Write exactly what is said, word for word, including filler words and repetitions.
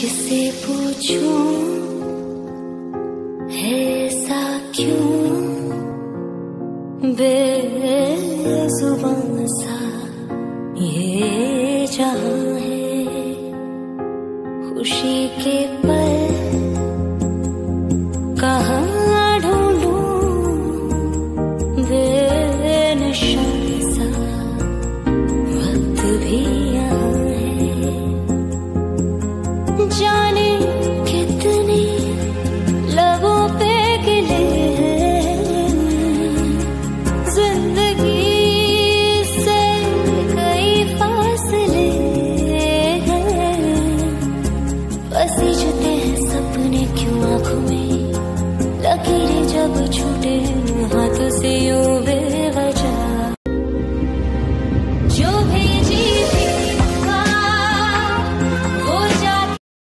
तुझसे पूछूं ऐसा क्यों बेजुबान सा ये जहां है। खुशी के पल कहाँ ढूंढूं बेनशा सा वक्त भी यहाँ है। जाने कितने लबों पे गिले हैं जिंदगी से कई फासले हैं। पसीजते हैं सपने क्यों आँखों में लकीरें जब छूटे हाथों से यूं